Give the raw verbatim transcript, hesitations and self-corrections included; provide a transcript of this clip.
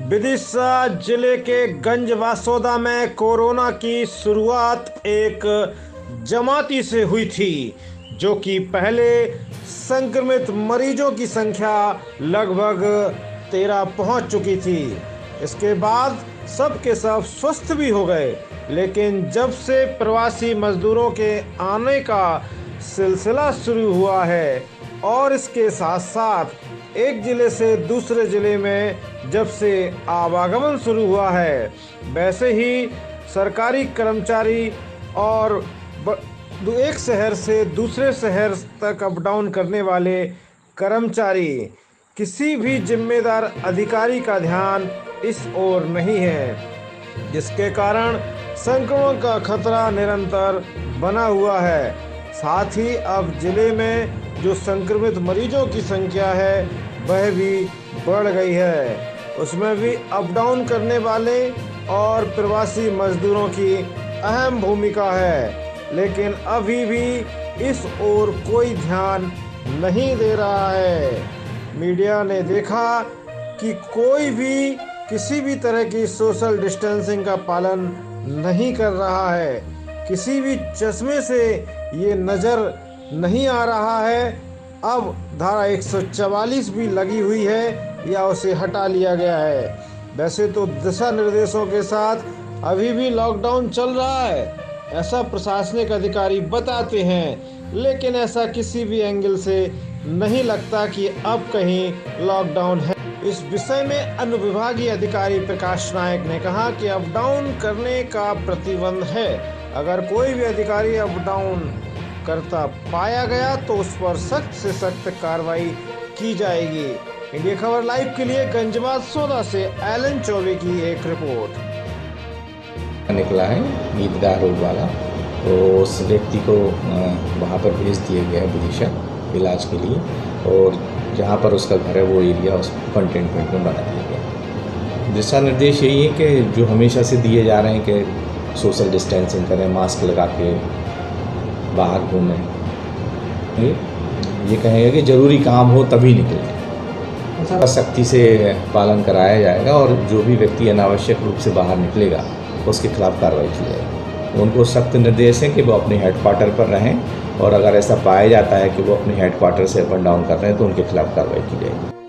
विदिशा जिले के गंजवासौदा में कोरोना की शुरुआत एक जमाती से हुई थी, जो कि पहले संक्रमित मरीजों की संख्या लगभग तेरह पहुंच चुकी थी। इसके बाद सब के सब स्वस्थ भी हो गए, लेकिन जब से प्रवासी मजदूरों के आने का सिलसिला शुरू हुआ है और इसके साथ साथ एक ज़िले से दूसरे ज़िले में जब से आवागमन शुरू हुआ है, वैसे ही सरकारी कर्मचारी और एक शहर से दूसरे शहर तक अप डाउन करने वाले कर्मचारी, किसी भी जिम्मेदार अधिकारी का ध्यान इस ओर नहीं है, जिसके कारण संक्रमण का खतरा निरंतर बना हुआ है। साथ ही अब जिले में जो संक्रमित मरीजों की संख्या है वह भी बढ़ गई है। उसमें भी अप डाउन करने वाले और प्रवासी मजदूरों की अहम भूमिका है, लेकिन अभी भी इस ओर कोई ध्यान नहीं दे रहा है। मीडिया ने देखा कि कोई भी किसी भी तरह की सोशल डिस्टेंसिंग का पालन नहीं कर रहा है। किसी भी चश्मे से ये नज़र नहीं आ रहा है। अब धारा एक सौ चवालीस भी लगी हुई है या उसे हटा लिया गया है। वैसे तो दिशा निर्देशों के साथ अभी भी लॉकडाउन चल रहा है, ऐसा प्रशासनिक अधिकारी बताते हैं, लेकिन ऐसा किसी भी एंगल से नहीं लगता कि अब कहीं लॉकडाउन है। इस विषय में अनुविभागीय अधिकारी प्रकाश नायक ने कहा कि अप डाउन करने का प्रतिबंध है। अगर कोई भी अधिकारी अप डाउन करता पाया गया तो उस पर सख्त से सख्त कार्रवाई की जाएगी। इंडिया खबर लाइव के लिए गंजवासौदा से एलन चौबे की एक रिपोर्ट। निकला है ईदगाह रोड वाला, तो उस व्यक्ति को वहाँ पर भेज दिया गया है विदिशा इलाज के लिए, और जहाँ पर उसका घर है वो एरिया उस कंटेनमेंट में बना दिया गया। दिशा निर्देश यही है कि जो हमेशा से दिए जा रहे हैं कि सोशल डिस्टेंसिंग करें, मास्क लगा के बाहर घूमें, ये कहेंगे कि ज़रूरी काम हो तभी निकलें। सख्ती से पालन कराया जाएगा और जो भी व्यक्ति अनावश्यक रूप से बाहर निकलेगा उसके खिलाफ कार्रवाई की जाएगी। उनको सख्त निर्देश है कि वो अपने हेडक्वार्टर पर रहें, और अगर ऐसा पाया जाता है कि वो अपने हेडक्वार्टर से अप एंड डाउन कर रहे हैं तो उनके खिलाफ कार्रवाई की जाएगी।